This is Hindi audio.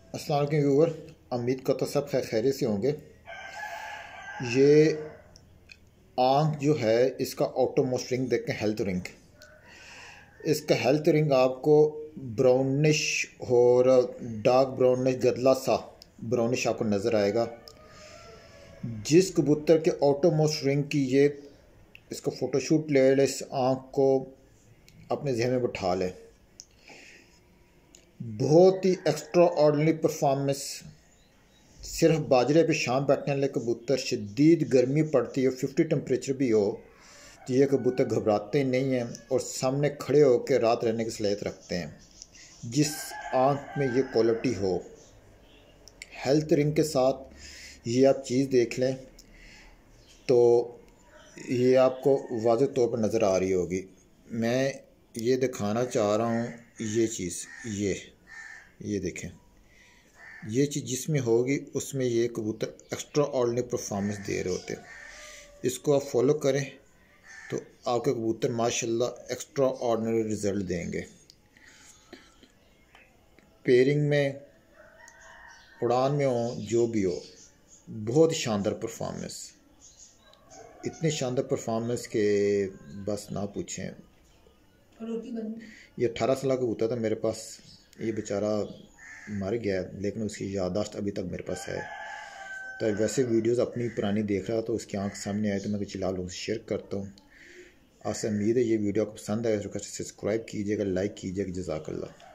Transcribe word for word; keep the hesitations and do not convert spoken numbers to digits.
अस्सलाम वालेकुम व्यूअर, उम्मीद करता सब खैर खैरियत से होंगे। ये आंख जो है इसका ऑटोमोस्ट रिंग देखें, हेल्थ रिंग। इसका हेल्थ रिंग आपको ब्राउनिश और डार्क ब्राउनिश गदला सा ब्राउनिश आपको नज़र आएगा। जिस कबूतर के ऑटोमोस्ट रिंग की ये इसका फ़ोटोशूट ले ले, इस आँख को अपने जहन में बिठा लें। बहुत ही एक्स्ट्रा ऑर्डिनरी परफॉर्मेंस। सिर्फ बाजरे पे शाम बैठने वाले कबूतर, शदीद गर्मी पड़ती हो, फिफ्टी टेम्परेचर भी हो, तो ये कबूतर घबराते नहीं हैं और सामने खड़े होकर रात रहने की सलाहियत रखते हैं। जिस आँख में ये क्वालिटी हो, हेल्थ रिंग के साथ ये आप चीज़ देख लें तो ये आपको वाज़ेह तौर पर नज़र आ रही होगी। मैं ये दिखाना चाह रहा हूँ, ये चीज़ ये ये देखें, ये चीज़ जिसमें होगी उसमें ये कबूतर एक्स्ट्रा ऑर्डिनरी परफॉर्मेंस दे रहे होते। इसको आप फॉलो करें तो आपके कबूतर माशाल्लाह एक्स्ट्रा ऑर्डिनरी रिज़ल्ट देंगे। पेयरिंग में, उड़ान में हो, जो भी हो, बहुत शानदार परफॉर्मेंस। इतनी शानदार परफॉर्मेंस के बस ना पूछें। ये अठारह साल का कबूतर था मेरे पास, ये बेचारा मर गया लेकिन उसकी याददाश्त अभी तक मेरे पास है। तो वैसे वीडियोस अपनी पुरानी देख रहा तो उसकी आंख सामने आए तो मैं चला लोगों से शेयर करता हूँ। आपसे उम्मीद है ये वीडियो आपको पसंद आए तो सब्सक्राइब कीजिएगा, लाइक कीजिएगा। जज़ाकल्लाह।